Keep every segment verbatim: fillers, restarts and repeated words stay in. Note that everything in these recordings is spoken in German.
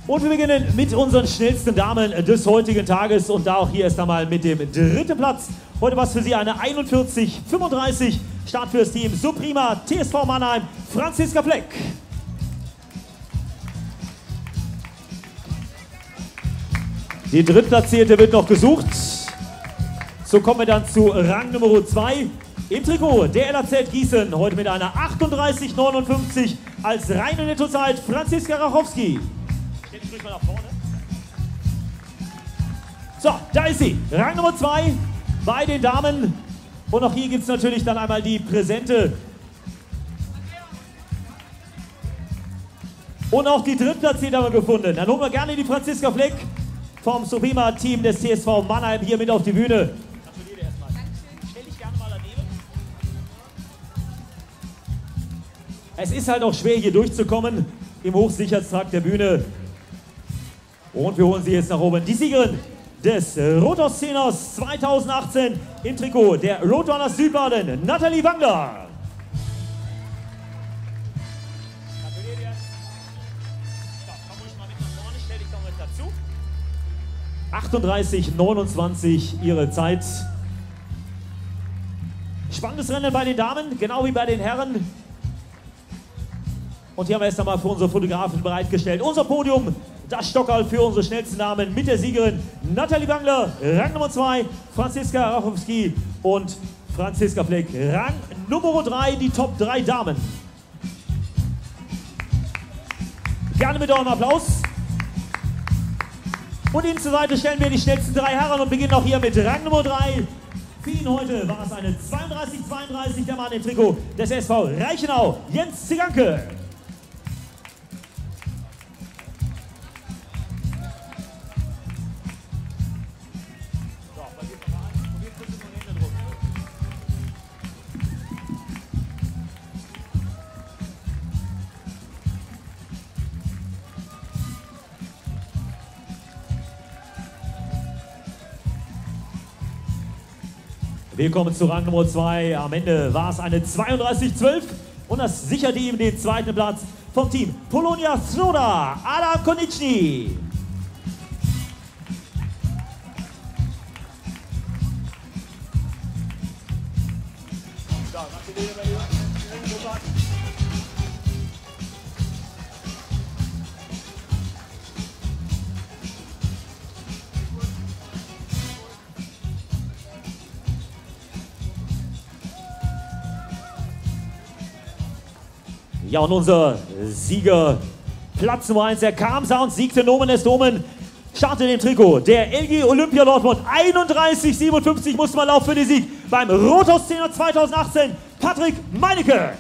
Und wir beginnen mit unseren schnellsten Damen des heutigen Tages und da auch hier erst einmal mit dem dritten Platz. Heute was für Sie eine einundvierzig fünfunddreißig. Start fürs Team Suprema T S V Mannheim, Franziska Fleck. Die Drittplatzierte wird noch gesucht. So kommen wir dann zu Rang Nummer zwei. Im Trikot der L A Z Gießen, heute mit einer achtunddreißig neunundfünfzig als reine Nettozeit Franziska Rachowski. Stell dich ruhig mal nach vorne. So, da ist sie. Rang Nummer zwei bei den Damen. Und auch hier gibt es natürlich dann einmal die Präsente. Und auch die Drittplatzierte haben wir gefunden. Dann holen wir gerne die Franziska Fleck vom Suprema-Team des T S V Mannheim hier mit auf die Bühne. Gratuliere erstmal. Stell dich gerne mal daneben. Es ist halt auch schwer hier durchzukommen im Hochsicherheitstrakt der Bühne. Und wir holen sie jetzt nach oben. Die Siegerin des Rothaus-Zehners zweitausendachtzehn im Trikot der Roadrunners Südbaden, Nathalie Wangler. Gratuliere dir. So, komm ruhig mal mit nach vorne, stell dich doch mit dazu. achtunddreißig neunundzwanzig ihre Zeit. Spannendes Rennen bei den Damen, genau wie bei den Herren. Und hier haben wir erst einmal für unsere Fotografen bereitgestellt. Unser Podium, das Stockerl für unsere schnellsten Damen mit der Siegerin Nathalie Wangler, Rang Nummer zwei, Franziska Rachowski und Franziska Fleck, Rang Nummer drei, die Top drei Damen. Gerne mit eurem Applaus. Und Ihnen zur Seite stellen wir die schnellsten drei Herren und beginnen auch hier mit Rang Nummer drei. Für ihn heute war es eine zweiunddreißig zweiunddreißig, der Mann im Trikot des S V Reichenau, Jens Ziganke. Wir kommen zu Rang Nummer zwei. Am Ende war es eine zweiunddreißig zwölf und das sicherte ihm den zweiten Platz vom Team Polonia Sloda, Ada Konieczny. Ja, und unser Sieger, Platz Nummer eins, der Kamsa und siegte Nomen des Domen, startet im Trikot der L G Olympia Dortmund, einunddreißig siebenundfünfzig musste man laufen für den Sieg beim Rothaus-Zehner zweitausendachtzehn, Patrick Meinecke.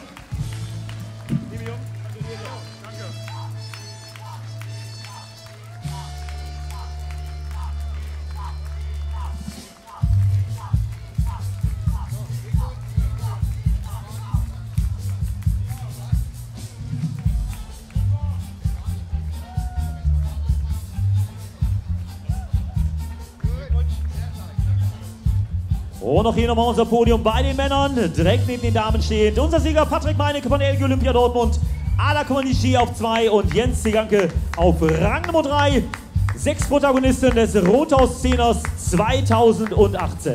Und auch hier nochmal unser Podium bei den Männern, direkt neben den Damen stehend. Unser Sieger Patrick Meinecke von L G Olympia Dortmund, Ada Konieczny auf zwei und Jens Ziganke auf Rang Nummer drei. Sechs Protagonisten des Rothaus-Zehners zweitausendachtzehn.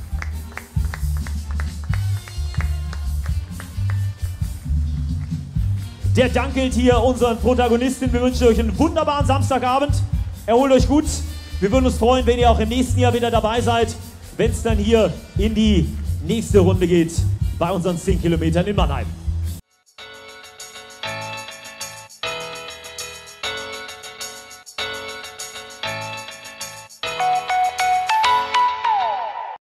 Der Dank gilt hier unseren Protagonisten. Wir wünschen euch einen wunderbaren Samstagabend. Erholt euch gut. Wir würden uns freuen, wenn ihr auch im nächsten Jahr wieder dabei seid, wenn es dann hier in die nächste Runde geht bei unseren zehn Kilometern in Mannheim.